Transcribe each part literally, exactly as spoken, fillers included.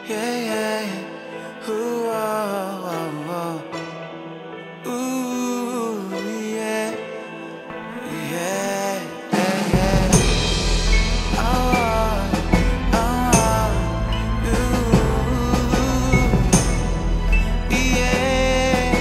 Yeah, yeah. Ooh, oh, oh, oh. Ooh, yeah. Yeah, yeah, yeah. Oh, oh, ooh, yeah.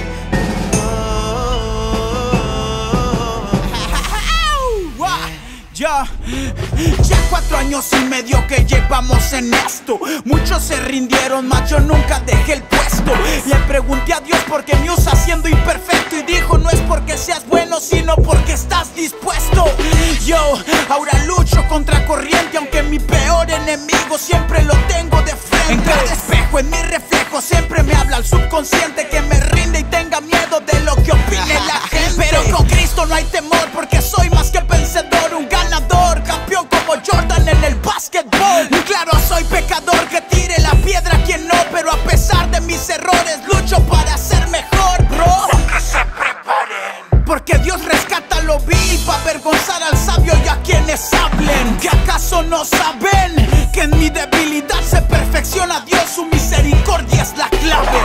Oh, Ya, ya cuatro años y medio que llevamos en esto. Muchos se rindieron, mas yo nunca dejé el puesto. Le pregunté a Dios por qué me usa siendo imperfecto, y dijo: no es porque seas bueno, sino porque estás dispuesto. Yo ahora lucho contra corriente, aunque mi peor enemigo siempre lo tengo de frente. En cada espejo, en mi reflejo, siempre me habla el subconsciente que me rinde y tenga miedo de lo que opine la gente. Pero con Cristo no hay temor, porque soy más que vencedor, un ganador, campeón como Jordan en el básquetbol. Claro, soy pecador, que tire la piedra quien no, pero a pesar de mis errores lucho para ser mejor, bro. Que se preparen, porque Dios rescata lo vil para avergonzar al sabio y a quienes hablen. ¿Que acaso no saben que en mi debilidad se perfecciona Dios? Su misericordia es la clave.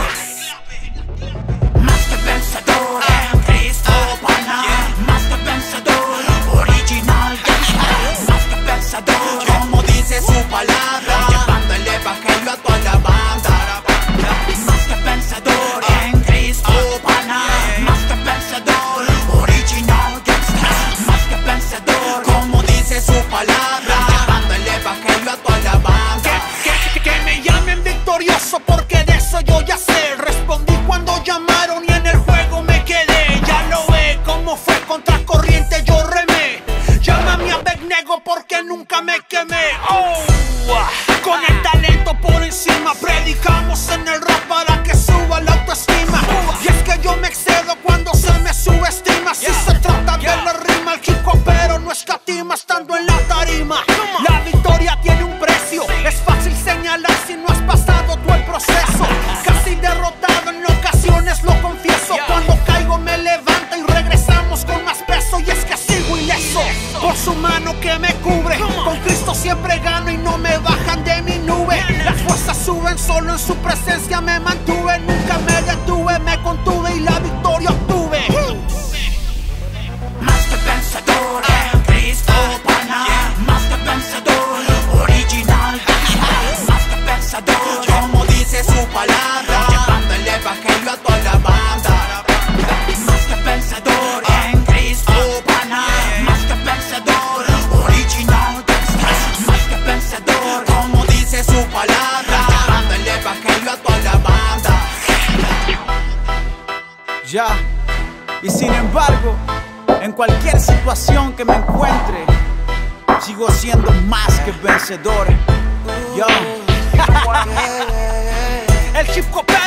Más que vencedor en Cristo, pana. Más que vencedor, original gangsta. Más que vencedor, como dice su palabra, llevando el evangelio a toda la banda. Más que vencedor en Cristo, pana. Más que vencedor, original gangsta. Más que vencedor, como dice su palabra, llevando el evangelio a toda la banda. Que, que, que me llamen victorioso, porque de eso yo ya sé. Respondí cuando llamaron y en el juego me quedé. Ya lo ve cómo fue contra corriente, yo remé. Llámame a Abednego porque nunca me quemé. Oh, con el talento por encima, predicamos en el rap para que suba la autoestima. Y es que yo me excedo cuando se me subestima. Si se trata de la rima, el hip hop pero no escatima estando en la tarima. La victoria tiene un precio, es fácil señalar si no has pasado todo el proceso. Casi derrotado en ocasiones, lo confieso. Cuando caigo me levanta y regresamos con más peso. Y es que sigo ileso por su mano que me cubre. Con Cristo siempre gano y no me bajan de mi nube. Las fuerzas suben, solo en su presencia me mantuve. Nunca me detuve, me contuve y la victoria obtuve. Más que vencedor en Cristo, pana. Más que vencedor, original gangsta. Más que vencedor, como dice su palabra, llevando el evangelio a toda la banda. Más que vencedor en Cristo, pana. Más que vencedor, original gangsta. Más que vencedor, como dice su palabra, llevando el evangelio a toda la banda. Ya, y sin embargo, en cualquier situación que me encuentre, sigo siendo más que vencedor. Yo. El hip hop